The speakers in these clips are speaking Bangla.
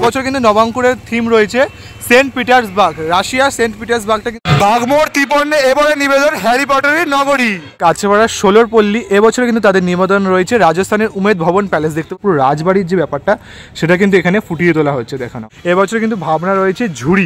এবছর কিন্তু নবাঙ্কুরের থিম রয়েছে সেন্ট পিটার্সবার্গ, রাশিয়া সেন্ট পিটার্সবার্গটা বাগমোড় ত্রিপর্ণে এবারে নিবেদন হ্যারি পটারের নগরী। কাছেপাড়ার ষোলর পল্লী এবছর কিন্তু তাদের নিবেদন রয়েছে রাজস্থানের উমেদ ভবন প্যালেস। দেখতে পুরো রাজবাড়ির যে ব্যাপারটা সেটা কিন্তু এখানে ফুটিয়ে তোলা হচ্ছে দেখানো। এবছর কিন্তু ভাবনা রয়েছে ঝুড়ি।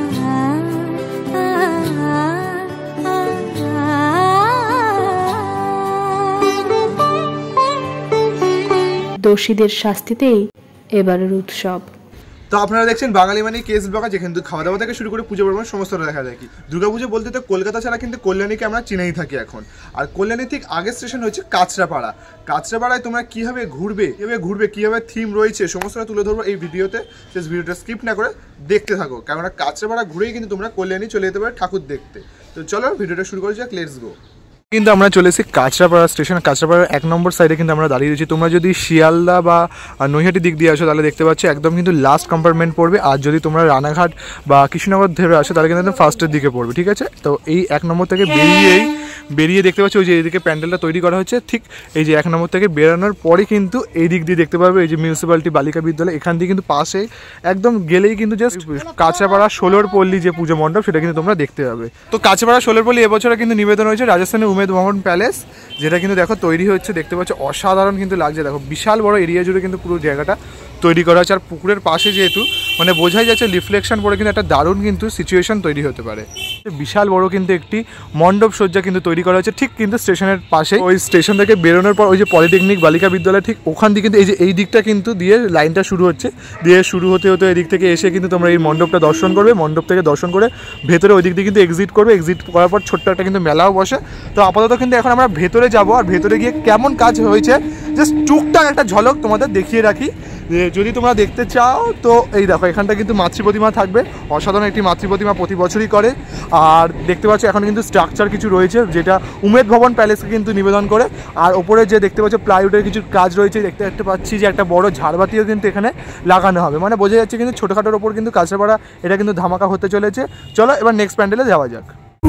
দোষীদের শাস্তিতেই এবারের উৎসব। তো আপনারা দেখছেন বাঙালি মানে কেস ব্লগ, যেখানে খাওয়া দাওয়া থেকে শুরু করে পুজো পার্বণ সমস্তটা দেখা যায়। কি দুর্গাপুজো বলতে তো কলকাতা ছাড়া কিন্তু কল্যাণীকে আমরা চিনেই থাকি এখন। আর কল্যাণী ঠিক আগের স্টেশন হচ্ছে কাঁচরাপাড়া। কাঁচরাপাড়ায় তোমরা কীভাবে ঘুরবে কীভাবে থিম রয়েছে সমস্তটা তুলে ধরবো এই ভিডিওতে। শেষ ভিডিওটা স্কিপ না করে দেখতে থাকো, কেননা কাঁচরাপাড়া ঘুরেই কিন্তু তোমরা কল্যাণী চলে যেতে পারো ঠাকুর দেখতে। তো চলো ভিডিওটা শুরু করা যাক, লেটস গো। কিন্তু আমরা চলে এসেছি কাঁচরাপাড়া স্টেশন। কাঁচরাপাড়ার 1 নম্বর সাইডে কিন্তু আমরা দাঁড়িয়ে রয়েছি। তোমরা যদি শিয়ালদা বা নৈহাটি দিক দিয়ে আসো তাহলে দেখতে পাচ্ছ একদম কিন্তু লাস্ট কম্পার্টমেন্ট পড়বে। আর যদি তোমরা রানাঘাট বা কৃষ্ণনগর ধরে আসো তাহলে কিন্তু ফার্স্টের দিকে পড়বে, ঠিক আছে। তো এই 1 নম্বর থেকে বেরিয়ে দেখতে পাচ্ছ ওই যে এইদিকে প্যান্ডেলটা তৈরি করা হচ্ছে। ঠিক এই যে 1 নম্বর থেকে বেরোনোর পরে কিন্তু এই দিক দিয়ে দেখতে পারবে এই যে মিউনিসিপ্যালিটি বালিকা বিদ্যালয়। এখান দিয়ে কিন্তু পাশে একদম গেলেই কিন্তু জাস্ট কাঁচরাপাড়া ষোলর পল্লী যে পুজো মণ্ডপ সেটা কিন্তু তোমরা দেখতে পাবে। তো কাঁচরাপাড়া ষোলর পল্লী এবছরে কিন্তু নিবেদন হয়েছে রাজস্থানের উমেদ ভবন প্যালেস, যেটা কিন্তু দেখো তৈরি হচ্ছে, দেখতে পাচ্ছ অসাধারণ কিন্তু লাগছে। দেখো বিশাল বড় এরিয়া জুড়ে কিন্তু পুরো জায়গাটা তৈরি করা হচ্ছে। আর পুকুরের পাশে যেহেতু মানে বোঝাই যাচ্ছে রিফ্লেকশন পড়ে কিন্তু একটা দারুণ কিন্তু সিচুয়েশন তৈরি হতে পারে। বিশাল বড় কিন্তু একটি মণ্ডপ সজ্জা কিন্তু তৈরি করা হচ্ছে ঠিক কিন্তু স্টেশনের পাশে। ওই স্টেশন থেকে বেরোনোর পর ওই যে পলিটেকনিক বালিকা বিদ্যালয় ঠিক ওখান থেকে কিন্তু এই যে এই দিকটা কিন্তু দিয়ে লাইনটা শুরু হচ্ছে, দিয়ে শুরু হতে এই দিক থেকে এসে কিন্তু তোমরা এই মণ্ডপটা দর্শন করবে। মণ্ডপ থেকে দর্শন করে ভেতরে ওই দিক দিয়ে কিন্তু এক্সিট করবে। এক্সিট করার পর ছোট্ট একটা কিন্তু মেলাও বসে। তো আপাতত কিন্তু এখন আমরা ভেতরে যাবো, আর ভেতরে গিয়ে কেমন কাজ হয়েছে জাস্ট টুকটাক একটা ঝলক তোমাদের দেখিয়ে রাখি। যদি তোমরা দেখতে চাও তো এই দেখো এখানটা কিন্তু মাতৃ প্রতিমা থাকবে। অসাধারণ একটি মাতৃ প্রতিমা প্রতি বছরই করে। আর দেখতে পাচ্ছ এখন কিন্তু স্ট্রাকচার কিছু রয়েছে যেটা উমেদ ভবন প্যালেসকে কিন্তু নিবেদন করে। আর ওপরে যে দেখতে পাচ্ছ প্লাইউডের কিছু কাজ রয়েছে, দেখতে পাচ্ছি যে একটা বড় ঝাড়বাতিও কিন্তু এখানে লাগানো হবে। মানে বোঝা যাচ্ছে কিন্তু ছোটোখাটোর ওপর কিন্তু কাঁচরাপাড়া এটা কিন্তু ধামাকা হতে চলেছে। চলো এবার নেক্সট প্যান্ডেলে যাওয়া যাক।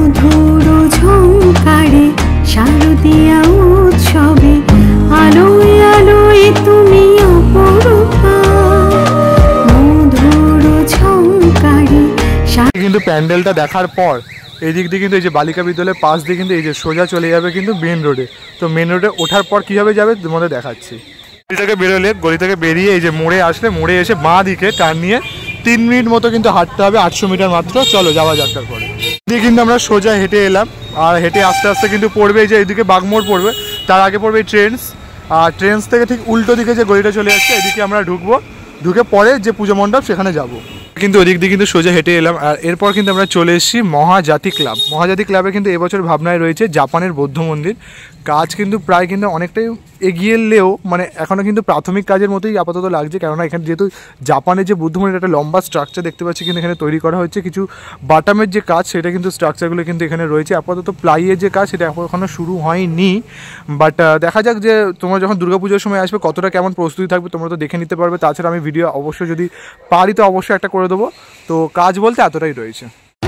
কিন্তু প্যান্ডেলটা দেখার পর এই দিক দিয়ে কিন্তু এই যে বালিকা বিদ্যালয়ের পাশ দিয়ে কিন্তু এই যে সোজা চলে যাবে কিন্তু মেন রোডে। তো মেন রোডে ওঠার পর কীভাবে যাবে তোমাদের দেখাচ্ছি। গলি থেকে বেরোলে, গলি থেকে বেরিয়ে এই যে মোড়ে আসলে, মোড়ে এসে বাঁ দিকে টার্ন নিয়ে 3 মিনিট মতো কিন্তু হাঁটতে হবে, 800 মিটার মাত্র। চলো যাওয়া যাক। তারপরে দিয়ে কিন্তু আমরা সোজা হেঁটে এলাম, আর হেঁটে আস্তে আস্তে কিন্তু পড়বে এই যে এইদিকে বাগমোড় পড়বে, তার আগে পড়বে এই ট্রেন্স। আর ট্রেন্স থেকে ঠিক উল্টো দিকে যে গলিটা চলে যাচ্ছে এদিকে আমরা ঢুকবো, ঢুকে পরে যে পুজো মণ্ডপ সেখানে যাবো। কিন্তু ওদিক দিয়ে কিন্তু সোজা হেঁটে এলাম। আর এরপর কিন্তু আমরা চলে এসেছি মহাজাতি ক্লাব। মহাজাতি ক্লাবে কিন্তু এবছর ভাবনায় রয়েছে জাপানের বৌদ্ধ মন্দির। কাজ কিন্তু প্রায় কিন্তু অনেকটাই এগিয়ে এলেও মানে এখনও কিন্তু প্রাথমিক কাজের মতোই আপাতত লাগছে, কেননা এখানে যেহেতু জাপানের যে বৌদ্ধ মন্দির একটা লম্বা স্ট্রাকচার দেখতে পাচ্ছি কিন্তু এখানে তৈরি করা হচ্ছে। কিছু বাটামের যে কাজ সেটা কিন্তু স্ট্রাকচারগুলো কিন্তু এখানে রয়েছে। আপাতত প্লাইয়ের যে কাজ সেটা এখনও শুরু হয়নি, বাট দেখা যাক যে তোমরা যখন দুর্গাপুজোর সময় আসবে কতটা কেমন প্রস্তুতি থাকবে তোমরা তো দেখে নিতে পারবে। তাছাড়া আমি ভিডিও অবশ্যই যদি পারি তো অবশ্যই একটা করে দেবো। তো কাজ বলতে এতটাই রয়েছে।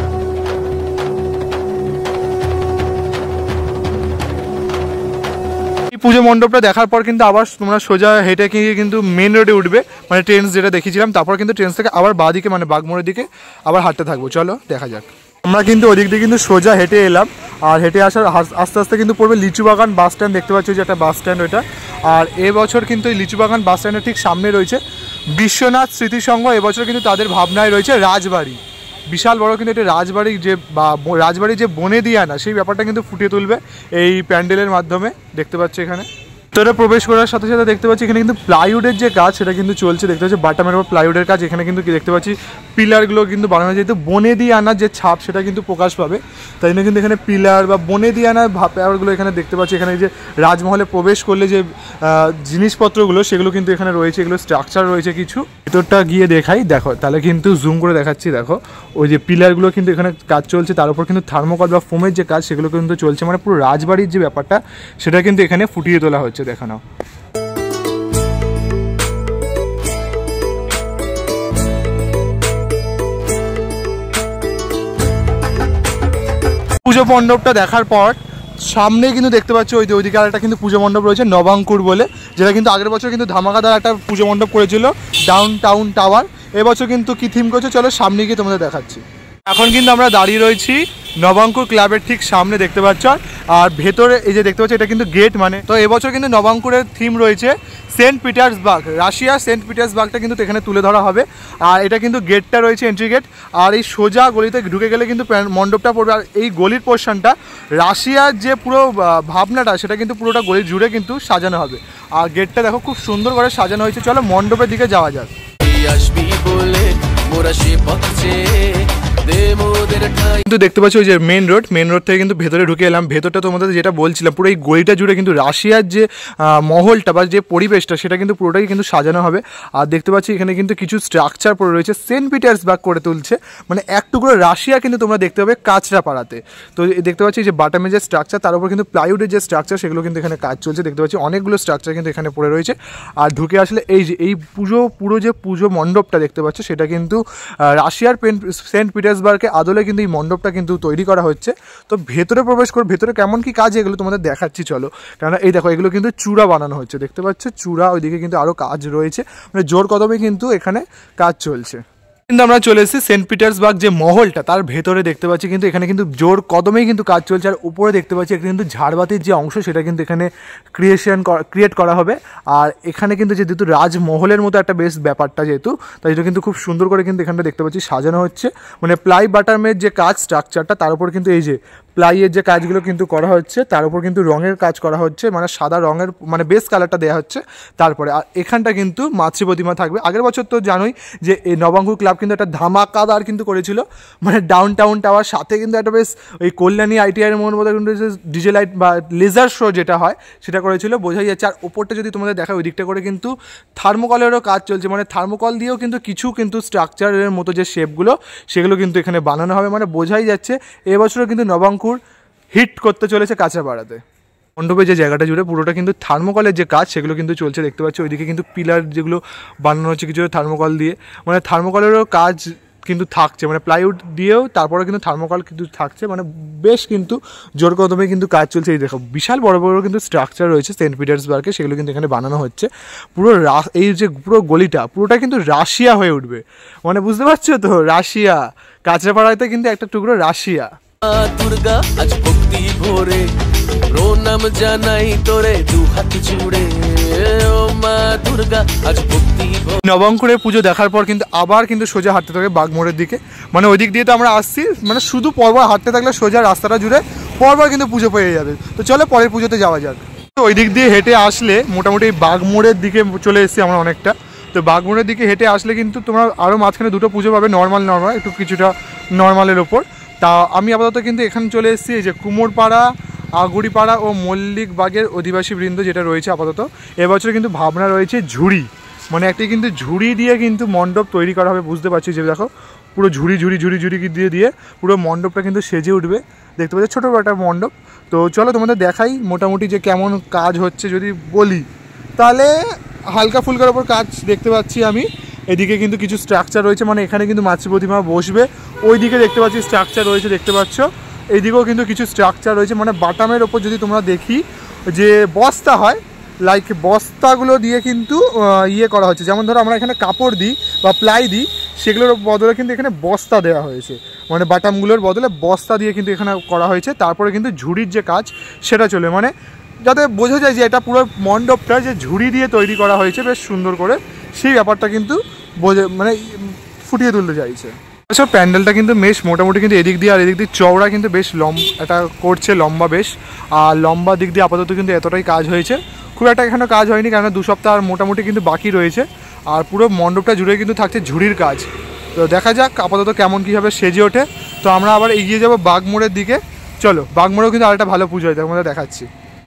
পুজো মণ্ডপটা দেখার পর কিন্তু আবার তোমরা সোজা হেঁটে গিয়ে কিন্তু মেন রোডে উঠবে, মানে ট্রেন্স যেটা দেখিয়েছিলাম। তারপর কিন্তু ট্রেন্স থেকে আবার বাঁ দিকে মানে বাগমোড়ের দিকে আবার হাঁটতে থাকবো। চলো দেখা যাক। আমরা কিন্তু ওদিক দিয়ে কিন্তু সোজা হেঁটে এলাম, আর হেঁটে আসার আস্তে আস্তে কিন্তু পড়বে লিচুবাগান বাস স্ট্যান্ড। দেখতে পাচ্ছ যে একটা বাস স্ট্যান্ড ওইটা। আর এবছর কিন্তু এই লিচুবাগান বাস স্ট্যান্ডের ঠিক সামনে রয়েছে বিশ্বনাথ স্মৃতিসংঘ। এবছর কিন্তু তাদের ভাবনায় রয়েছে রাজবাড়ি। বিশাল বড় কিন্তু এটা রাজবাড়ি যে বা রাজবাড়ি যে বনে দিয়ে আনা সেই ব্যাপারটা কিন্তু ফুটিয়ে তুলবে এই প্যান্ডেলের মাধ্যমে। দেখতে পাচ্ছ এখানে ভিতরে প্রবেশ করার সাথে সাথে দেখতে পাচ্ছি এখানে কিন্তু প্লাইউডের যে কাজ সেটা কিন্তু চলছে। দেখতে পাচ্ছি বাটামের উপর প্লাইউডের কাজ। এখানে কিন্তু দেখতে পাচ্ছি পিলারগুলো কিন্তু বানানো, যেহেতু বনে দিয়ে আনার যে ছাপ সেটা কিন্তু প্রকাশ পাবে, তাই জন্য কিন্তু এখানে পিলার বা বনে দিয়ে আনার ব্যাপারগুলো এখানে দেখতে পাচ্ছি। এখানে যে রাজমহলে প্রবেশ করলে যে জিনিসপত্রগুলো সেগুলো কিন্তু এখানে রয়েছে, এগুলো স্ট্রাকচার রয়েছে কিছু। ভিতরটা গিয়ে দেখাই, দেখো তাহলে কিন্তু জুম করে দেখাচ্ছি। দেখো ওই যে পিলারগুলো কিন্তু এখানে কাজ চলছে, তার উপর কিন্তু থার্মোকল বা ফোমের যে কাজ সেগুলো কিন্তু চলছে। মানে পুরো রাজবাড়ির যে ব্যাপারটা সেটা কিন্তু এখানে ফুটিয়ে তোলা হচ্ছে দেখানো। পুজো মণ্ডপটা দেখার পর সামনে কিন্তু দেখতে পাচ্ছ ওই যে ওইদিকে আর একটা কিন্তু পুজো মণ্ডপ রয়েছে নবাঙ্কুর বলে, যেটা কিন্তু আগের বছর কিন্তু ধামাকাদার একটা পুজো মণ্ডপ করেছিল ডাউন টাউন টাওয়ার। এবছর কিন্তু কি থিম করছে চলো সামনে গিয়ে তোমাদের দেখাচ্ছি। এখন কিন্তু আমরা দাঁড়িয়ে রয়েছি নবাঙ্কুর ক্লাবের ঠিক সামনে দেখতে পাচ্ছ, আর ভেতরে এই যে দেখতে পাচ্ছ এটা কিন্তু গেট। মানে তো এবছর কিন্তু নবাঙ্কুরের থিম রয়েছে সেন্ট পিটার্সবার্গ, রাশিয়া সেন্ট পিটার্সবার্গটা কিন্তু এখানে তুলে ধরা হবে। আর এটা কিন্তু গেটটা রয়েছে এন্ট্রি গেট, আর এই সোজা গলিতে ঢুকে গেলে কিন্তু মণ্ডপটা পড়বে। আর এই গলির পোর্শনটা রাশিয়ার যে পুরো ভাবনাটা সেটা কিন্তু পুরোটা গলি জুড়ে কিন্তু সাজানো হবে। আর গেটটা দেখো খুব সুন্দর করে সাজানো হয়েছে। চলো মণ্ডপের দিকে যাওয়া যাক। কিন্তু দেখতে পাচ্ছ ওই যে মেন রোড থেকে কিন্তু ভেতরে ঢুকে এলাম। ভেতরটা তোমাদের যেটা বলছিলাম পুরো এই গলিটা জুড়ে কিন্তু রাশিয়ার যে মহলটা বা যে পরিবেশটা সেটা কিন্তু পুরোটাই কিন্তু সাজানো হবে। আর দেখতে পাচ্ছি এখানে কিন্তু কিছু স্ট্রাকচার পড়ে রয়েছে, সেন্ট পিটার্সবার্গ করে তুলছে, মানে এক টুকরো রাশিয়া কিন্তু তোমরা দেখতে পাবে কাঁচরাপাড়াতে। তো দেখতে পাচ্ছি যে বাটামের যে স্ট্রাকচার তার উপর কিন্তু প্লাইউডের যে স্ট্রাকচার সেগুলো কিন্তু এখানে কাজ চলছে। দেখতে পাচ্ছি অনেকগুলো স্ট্রাকচার কিন্তু এখানে পড়ে রয়েছে। আর ঢুকে আসলে এই যে এই পুরো যে পুজো মণ্ডপটা দেখতে পাচ্ছ সেটা কিন্তু রাশিয়ার সেন্ট পিটার্সবার্গের আদলে কিন্তু এই মণ্ডপটা কিন্তু তৈরি করা হচ্ছে। তো ভেতরে প্রবেশ করে ভেতরে কেমন কি কাজ এগুলো তোমাদের দেখাচ্ছি চলো। কেননা এই দেখো এগুলো কিন্তু চূড়া বানানো হচ্ছে, দেখতে পাচ্ছ চূড়া, ওইদিকে কিন্তু আরও কাজ রয়েছে, মানে জোর কদমে কিন্তু এখানে কাজ চলছে। কিন্তু আমরা চলে এসেছি সেন্ট পিটার্সবার্গ যে মহলটা তার ভেতরে দেখতে পাচ্ছি কিন্তু এখানে কিন্তু জোর কদমেই কিন্তু কাজ চলছে। আর উপরে দেখতে পাচ্ছি এটা কিন্তু ঝাড়বাতির যে অংশ সেটা কিন্তু এখানে ক্রিয়েট করা হবে। আর এখানে কিন্তু যেহেতু রাজমহলের মতো একটা বেশ ব্যাপারটা যেহেতু, তাই এটা কিন্তু খুব সুন্দর করে কিন্তু এখানটা দেখতে পাচ্ছি সাজানো হচ্ছে। মানে প্লাই বাটামের যে কাজ স্ট্রাকচারটা তার উপর কিন্তু এই যে প্লাইয়ের যে কাজগুলো কিন্তু করা হচ্ছে, তার উপর কিন্তু রঙের কাজ করা হচ্ছে, মানে সাদা রঙের মানে বেস কালারটা দেওয়া হচ্ছে। তারপরে আর এখানটা কিন্তু মাতৃ প্রতিমা থাকবে। আগের বছর তো জানোই যে এই নবাঙ্কুর ক্লাব কিন্তু একটা ধামাকাদার কিন্তু করেছিল, মানে ডাউন টাউন টাওয়ার সাথে কিন্তু একটা বেশ ওই কল্যাণী আইটিআইয়ের মধ্যে কিন্তু ডিজে লাইট বা লেজার শো যেটা হয় সেটা করেছিল, বোঝাই যাচ্ছে। আর ওপরটা যদি তোমাদের দেখা ওই দিকটা করে কিন্তু থার্মোকলেরও কাজ চলছে, মানে থার্মোকল দিয়েও কিছু কিন্তু স্ট্রাকচারের মতো যে শেপগুলো সেগুলো কিন্তু এখানে বানানো হবে। মানে বোঝাই যাচ্ছে এবছরও কিন্তু নবাঙ্কুর হিট করতে চলেছে কাঁচরাপাড়াতে। মণ্ডপের যে জায়গাটা জুড়ে পুরোটা কিন্তু থার্মোকলের যে কাজ সেগুলো কিন্তু চলছে, দেখতে পাচ্ছি ওইদিকে কিন্তু পিলার যেগুলো বানানো হচ্ছে কিছু থার্মোকল দিয়ে, মানে থার্মোকলেরও কাজ কিন্তু থাকছে, মানে প্লাইউড দিয়েও তারপরে কিন্তু থার্মোকল কিন্তু থাকছে, মানে বেশ কিন্তু জোর কদমে কিন্তু কাজ চলছে। এই দেখো বিশাল বড় বড় কিন্তু স্ট্রাকচার রয়েছে সেন্ট পিটার্সবার্গে, সেগুলো কিন্তু এখানে বানানো হচ্ছে। পুরো এই যে পুরো গলিটা পুরোটা কিন্তু রাশিয়া হয়ে উঠবে, মানে বুঝতে পারছো তো, রাশিয়া কাঁচরাপাড়াতে কিন্তু একটা টুকরো রাশিয়া। দুর্গা আজ ভক্তি ভরে প্রণাম জানাই তোরে দু হাত জুড়ে, ও মা দুর্গা আজ ভক্তি। নবাঙ্কুরের পুজো দেখার পর কিন্তু আবার কিন্তু সোজা হাঁটতে থাকে বাগমোড়ের দিকে, মানে ওই দিক দিয়ে তো আমরা আসছি, মানে শুধু পরপর হাঁটতে থাকলে সোজা রাস্তাটা জুড়ে পরপর কিন্তু পুজো পেয়ে যাবে। তো চলো পরের পুজোতে যাওয়া যাক। তো ওই দিক দিয়ে হেঁটে আসলে মোটামুটি বাগমোড়ের দিকে চলে এসেছি আমরা অনেকটা। তো বাগমোড়ের দিকে হেঁটে আসলে কিন্তু তোমরা আরও মাঝখানে দুটো পুজো পাবে, নর্মাল একটু কিছুটা নর্মালের ওপর। তা আমি আপাতত কিন্তু এখানে চলে এসেছি এই যে কুমোরপাড়া, আগুড়িপাড়া ও মল্লিকবাগের অধিবাসী বৃন্দ যেটা রয়েছে আপাতত। এবছর কিন্তু ভাবনা রয়েছে ঝুড়ি, মানে একটি কিন্তু ঝুড়ি দিয়ে কিন্তু মণ্ডপ তৈরি করা হবে। বুঝতে পারছি যে দেখো পুরো ঝুড়ি দিয়ে পুরো মণ্ডপটা কিন্তু সেজে উঠবে, দেখতে পাচ্ছি ছোটো একটা মণ্ডপ। তো চলো তোমাদের দেখাই মোটামুটি যে কেমন কাজ হচ্ছে। যদি বলি তাহলে হালকা ফুলকার ওপর কাজ দেখতে পাচ্ছি আমি। এদিকে কিন্তু কিছু স্ট্রাকচার রয়েছে, মানে এখানে কিন্তু মাতৃ প্রতিমা বসবে, ওই দিকে দেখতে পাচ্ছি স্ট্রাকচার রয়েছে দেখতে পাচ্ছ, এইদিকেও কিন্তু কিছু স্ট্রাকচার রয়েছে। মানে বাটামের ওপর যদি তোমরা দেখি যে বস্তা হয়, লাইক বস্তাগুলো দিয়ে কিন্তু ইয়ে করা হচ্ছে, যেমন ধরো আমরা এখানে কাপড় দিই বা প্লাই দিই, সেগুলোর বদলে কিন্তু এখানে বস্তা দেওয়া হয়েছে, মানে বাটামগুলোর বদলে বস্তা দিয়ে কিন্তু এখানে করা হয়েছে। তারপরে কিন্তু ঝুড়ির যে কাজ সেটা চলে, মানে যাতে বোঝা যায় যে এটা পুরো মণ্ডপটা যে ঝুড়ি দিয়ে তৈরি করা হয়েছে বেশ সুন্দর করে, সেই ব্যাপারটা কিন্তু মানে ফুটিয়ে তুলতে চাইছে। সব প্যান্ডেলটা কিন্তু বেশ মোটামুটি কিন্তু এদিক দিয়ে আর এদিক দিয়ে চওড়া কিন্তু বেশ এটা করছে লম্বা বেশ, আর লম্বা দিক দিয়ে আপাতত কিন্তু এতটাই কাজ হয়েছে, খুব একটা এখানে কাজ হয়নি, কেননা 2 সপ্তাহ আর মোটামুটি কিন্তু বাকি রয়েছে। আর পুরো মণ্ডপটা জুড়ে কিন্তু থাকছে ঝুড়ির কাজ। তো দেখা যাক আপাতত কেমন কীভাবে সেজে ওঠে। তো আমরা আবার এগিয়ে যাবো বাগমোড়ের দিকে। চলো বাগমোড়েও কিন্তু আরেকটা ভালো পুজো হয়, তার মধ্যে দেখাচ্ছি।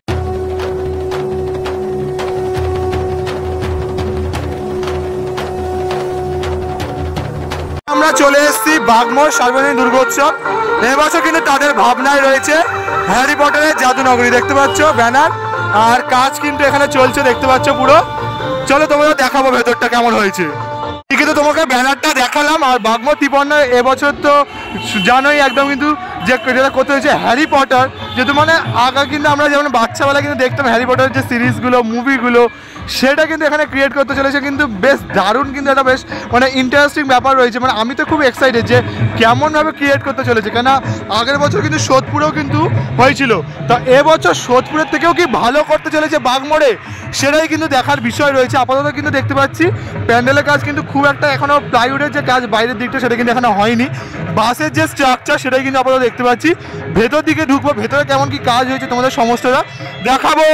আমরা চলে এসেছি বাগমোড় সার্বজনীন দুর্গোৎসব। এবছর কিন্তু তাদের ভাবনায় রয়েছে হ্যারি পটারের জাদুনগরী, দেখতে পাচ্ছ ব্যানার, আর কাজ কিন্তু এখানে চলছে দেখতে পাচ্ছ পুরো। চলো তোমাদের দেখাবো ভেতরটা কেমন হয়েছে। কিন্তু তোমাকে ব্যানারটা দেখালাম। আর বাগমোড় তিপন্না এবছর তো জানোই একদম কিন্তু যে যেটা করতে হয়েছে হ্যারি পটার, যেহেতু মানে আগে কিন্তু আমরা যেমন বাচ্চাবেলা কিন্তু দেখতাম হ্যারি পটার যে সিরিজগুলো মুভিগুলো, সেটা কিন্তু এখানে ক্রিয়েট করতে চলেছে। কিন্তু বেশ দারুণ কিন্তু একটা বেশ মানে ইন্টারেস্টিং ব্যাপার রয়েছে। মানে আমি তো খুব এক্সাইটেড যে কেমনভাবে ক্রিয়েট করতে চলেছে, কেন আগের বছর কিন্তু সোদপুরেও কিন্তু হয়েছিল। তো এবছর সোদপুরের থেকেও কি ভালো করতে চলেছে বাগমোড়ে, সেটাই কিন্তু দেখার বিষয় রয়েছে। আপাতত কিন্তু দেখতে পাচ্ছি প্যান্ডেলের কাজ কিন্তু খুব একটা এখনও প্লাইউডের যে কাজ বাইরের দিকটা সেটা কিন্তু এখনো হয়নি। বাসের যে স্ট্রাকচার সেটাই কিন্তু আপাতত দেখতে পাচ্ছি। ভেতর দিকে ঢুকবো, ভেতরে কেমন কি কাজ হয়েছে তোমাদের সমস্তটা দেখাবো।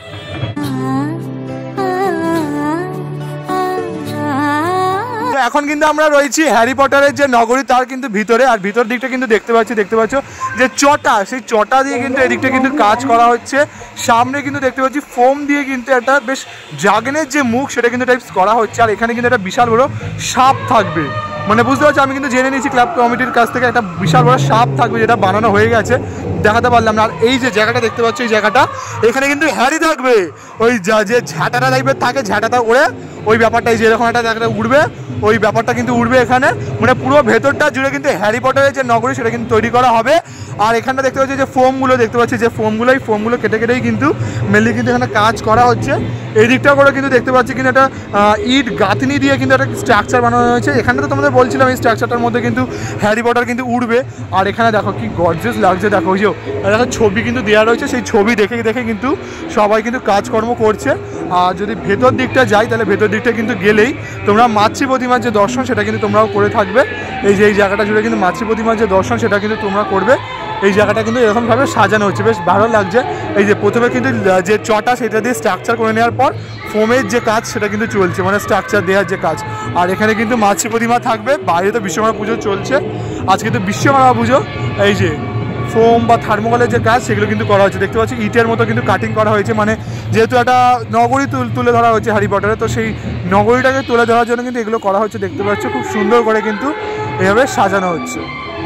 এখন কিন্তু আমরা রয়েছি হ্যারি পটারের যে নগরী তার কিন্তু ভিতরে। আর ভিতর দিকটা কিন্তু দেখতে পাচ্ছ যে চটা, সেই চটা দিয়ে কিন্তু এদিকটা কিন্তু কাজ করা হচ্ছে। সামনে কিন্তু দেখতে পাচ্ছি ফোম দিয়ে কিন্তু একটা বেশ ড্রাগনের যে মুখ সেটা কিন্তু টাইপস করা হচ্ছে। আর এখানে কিন্তু একটা বিশাল বড় সাপ থাকবে, মানে বুঝতে পারছি আমি কিন্তু জেনে নিয়েছি ক্লাব কমিটির কাছ থেকে একটা বিশাল বড় সাপ থাকবে, যেটা বানানো হয়ে গেছে, দেখাতে পারলাম না। আর এই যে জায়গাটা দেখতে পাচ্ছ, এই জায়গাটা এখানে কিন্তু হ্যারি থাকবে। ওই যে ঝাঁটাটা টাইপের থাকে, ঝাঁটাটা উড়ে ওই ব্যাপারটাই যেরকম একটা জায়গাটা উঠবে, ওই ব্যাপারটা কিন্তু উঠবে এখানে। মানে পুরো ভেতরটা জুড়ে কিন্তু হ্যারি পটারের যে নগরী সেটা কিন্তু তৈরি করা হবে। আর এখানটা দেখতে পাচ্ছি যে ফোমগুলো দেখতে পাচ্ছি, যে ফোমগুলো কেটে কেটেই কিন্তু মেনলি কিন্তু এখানে কাজ করা হচ্ছে। এই দিকটা করে কিন্তু দেখতে পাচ্ছি কিন্তু একটা ইট গাঁথনি দিয়ে কিন্তু একটা স্ট্রাকচার বানানো হয়েছে। এখানে তো তোমাদের বলছিলাম এই স্ট্রাকচারটার মধ্যে কিন্তু হ্যারি পটার কিন্তু উঠবে। আর এখানে দেখো কি গর্জিয়াস লাগছে, দেখো ওই যে একটা ছবি কিন্তু দেওয়া রয়েছে, সেই ছবি দেখে দেখে কিন্তু সবাই কিন্তু কাজকর্ম করছে। আর যদি ভেতর দিকটা যাই তাহলে ভেতর দিকটা কিন্তু গেলেই তোমরা মাতৃ প্রতিমার যে দর্শন সেটা কিন্তু তোমরাও করে থাকবে। এই যে এই জায়গাটা জুড়ে কিন্তু মাতৃ প্রতিমার যে দর্শন সেটা কিন্তু তোমরা করবে। এই জায়গাটা কিন্তু এরকমভাবে সাজানো হচ্ছে, বেশ ভালো লাগছে। এই যে প্রথমে কিন্তু যে চটা সেটা দিয়ে স্ট্রাকচার করে নেওয়ার পর ফোমের যে কাজ সেটা কিন্তু চলছে, মানে স্ট্রাকচার দেওয়ার যে কাজ। আর এখানে কিন্তু মাতৃ প্রতিমা থাকবে। বাইরে তো বিশ্বকর্মা পুজো চলছে, আজকে তো বিশ্বকর্মা পুজো। এই যে ফোম বা থার্মোকলের যে কাজ সেগুলো কিন্তু করা হচ্ছে, দেখতে পাচ্ছি ইটের মতো কিন্তু কাটিং করা হয়েছে। মানে যেহেতু একটা নগরী তুলে ধরা হচ্ছে হ্যারি পটারে, তো সেই নগরীটাকে তুলে ধরার জন্য কিন্তু এগুলো করা হচ্ছে। দেখতে পাচ্ছ খুব সুন্দর করে কিন্তু এভাবে সাজানো হচ্ছে।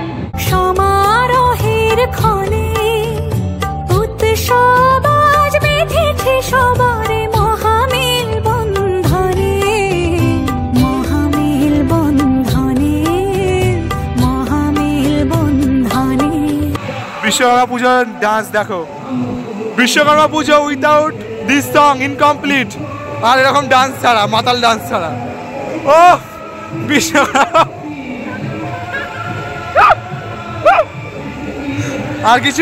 সমারোহের ক্ষণে উৎসব আজ বেঁধেছে সবারে মহামেল বন্ধনে, মহামেল বন্ধনে, মহামেল বন্ধনে। বিশ্বকর্মা পুজোর ডান্স দেখো, Vishwakarma Puja without this song incomplete. আর এরকম ডান্স ছাড়া, মাতাল ডান্স ছাড়া, ও বিশ্বকর্মা আর কিছু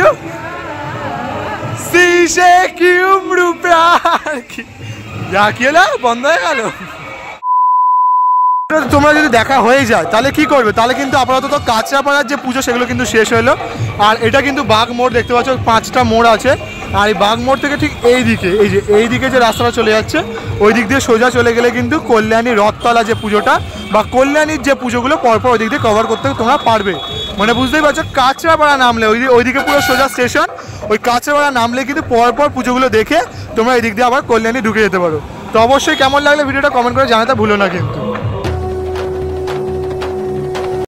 শিশে কি উমরু প্যার কি যা কি হলো, বন্ধ হয়ে গেল। তোমরা যদি দেখা হয়ে যায় তাহলে কি করবে, তাহলে কিন্তু আপাতত কাঁচরাপাড়ার যে পুজো সেগুলো কিন্তু শেষ হলো। আর এটা কিন্তু বাঘ মোড় দেখতে পাচ্ছ, 5টা মোড় আছে। আর এই বাঘ মোড় থেকে ঠিক এই দিকে, এই যে এই দিকে যে রাস্তাটা চলে যাচ্ছে ওই দিক দিয়ে সোজা চলে গেলে কিন্তু কল্যাণী রথতলা যে পুজোটা বা কল্যাণীর যে পুজোগুলো পরপর ওই দিক দিয়ে কভার করতে তোমরা পারবে। মানে বুঝতেই পারছো কাঁচরাপাড়া নামলে ওইদিকে পুরো সোজা স্টেশন, ওই কাঁচরাপাড়া নামলে কিন্তু পরপর পুজোগুলো দেখে তোমরা এই দিক দিয়ে আবার কল্যাণী ঢুকে যেতে পারো। তো অবশ্যই কেমন লাগলে ভিডিওটা কমেন্ট করে জানাতে ভুলো না কিন্তু।